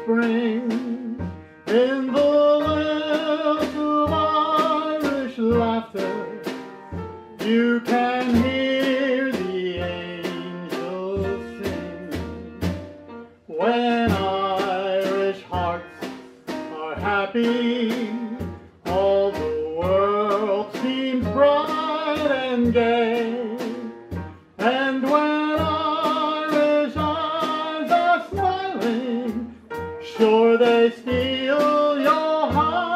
spring in the lilt of Irish laughter. You can hear the angels sing when Irish hearts are happy. All the world seems bright and gay, and when Irish eyes are smiling, sure they steal your heart.